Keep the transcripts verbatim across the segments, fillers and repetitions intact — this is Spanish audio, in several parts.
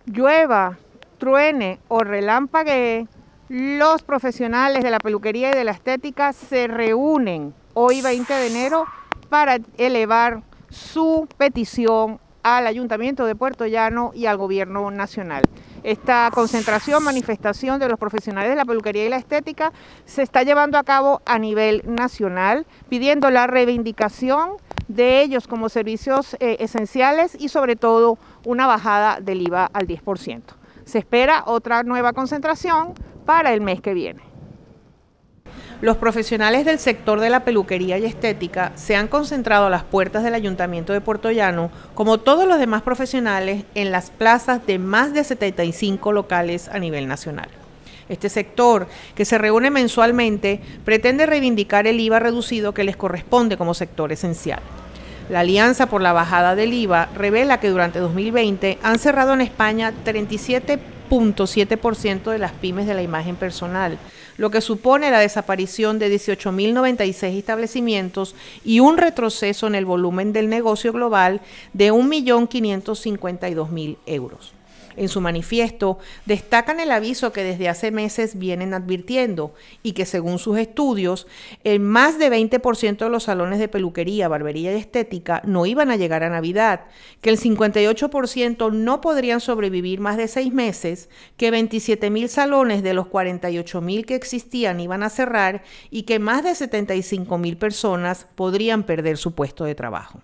llueva, truene o relampaguee, los profesionales de la peluquería y de la estética se reúnen hoy veinte de enero para elevar su petición al Ayuntamiento de Puerto Llano y al Gobierno Nacional. Esta concentración, manifestación de los profesionales de la peluquería y la estética se está llevando a cabo a nivel nacional, pidiendo la reivindicación de ellos como servicios eh, esenciales y sobre todo una bajada del I V A al diez por ciento. Se espera otra nueva concentración para el mes que viene. Los profesionales del sector de la peluquería y estética se han concentrado a las puertas del Ayuntamiento de Puerto Llano, como todos los demás profesionales, en las plazas de más de setenta y cinco locales a nivel nacional. Este sector, que se reúne mensualmente, pretende reivindicar el I V A reducido que les corresponde como sector esencial. La Alianza por la Bajada del I V A revela que durante dos mil veinte han cerrado en España treinta y siete punto siete por ciento de las pymes de la imagen personal, lo que supone la desaparición de dieciocho mil noventa y seis establecimientos y un retroceso en el volumen del negocio global de un millón quinientos cincuenta y dos mil euros. En su manifiesto destacan el aviso que desde hace meses vienen advirtiendo y que según sus estudios, el más de veinte por ciento de los salones de peluquería, barbería y estética no iban a llegar a Navidad, que el cincuenta y ocho por ciento no podrían sobrevivir más de seis meses, que veintisiete mil salones de los cuarenta y ocho mil que existían iban a cerrar y que más de setenta y cinco mil personas podrían perder su puesto de trabajo.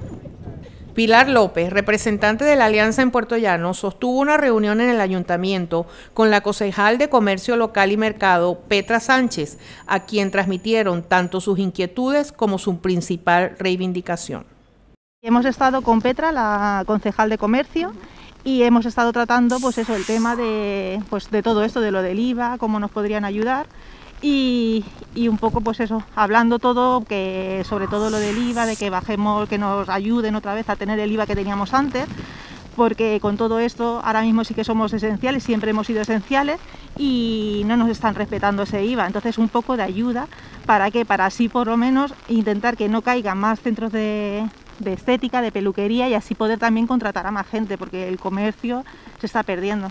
Pilar López, representante de la Alianza en Puerto Llano, sostuvo una reunión en el Ayuntamiento con la concejal de Comercio Local y Mercado, Petra Sánchez, a quien transmitieron tanto sus inquietudes como su principal reivindicación. Hemos estado con Petra, la concejal de Comercio, y hemos estado tratando pues eso, el tema de, pues, de todo esto, de lo del I V A, cómo nos podrían ayudar. Y, y un poco pues eso, hablando todo, que sobre todo lo del I V A, de que bajemos, que nos ayuden otra vez a tener el I V A que teníamos antes, porque con todo esto ahora mismo sí que somos esenciales, siempre hemos sido esenciales y no nos están respetando ese I V A, entonces un poco de ayuda para que, para así por lo menos intentar que no caigan más centros de, de estética, de peluquería y así poder también contratar a más gente, porque el comercio se está perdiendo.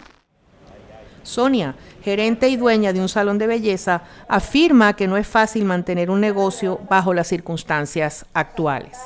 Sonia, gerente y dueña de un salón de belleza, afirma que no es fácil mantener un negocio bajo las circunstancias actuales.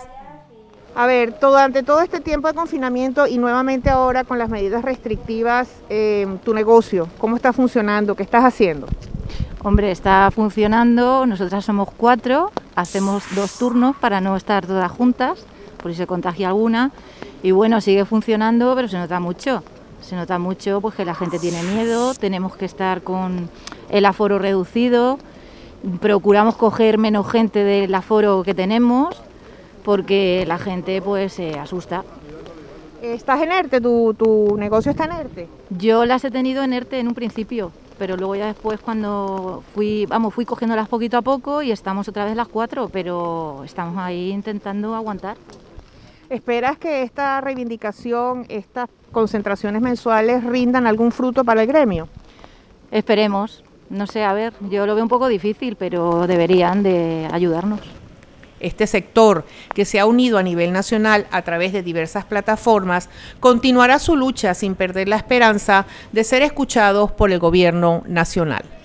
A ver, durante todo este tiempo de confinamiento y nuevamente ahora con las medidas restrictivas, eh, tu negocio, ¿cómo está funcionando? ¿Qué estás haciendo? Hombre, está funcionando, nosotras somos cuatro, hacemos dos turnos para no estar todas juntas, por si se contagia alguna, y bueno, sigue funcionando, pero se nota mucho. Se nota mucho pues que la gente tiene miedo, tenemos que estar con el aforo reducido, procuramos coger menos gente del aforo que tenemos porque la gente pues se asusta. ¿Estás en ERTE? ¿Tu, tu negocio está en ERTE? Yo las he tenido en ERTE en un principio, pero luego ya después cuando fui, vamos, fui cogiéndolas poquito a poco y estamos otra vez las cuatro, pero estamos ahí intentando aguantar. ¿Esperas que esta reivindicación, estas concentraciones mensuales rindan algún fruto para el gremio? Esperemos, no sé, a ver, yo lo veo un poco difícil, pero deberían de ayudarnos. Este sector, que se ha unido a nivel nacional a través de diversas plataformas, continuará su lucha sin perder la esperanza de ser escuchados por el gobierno nacional.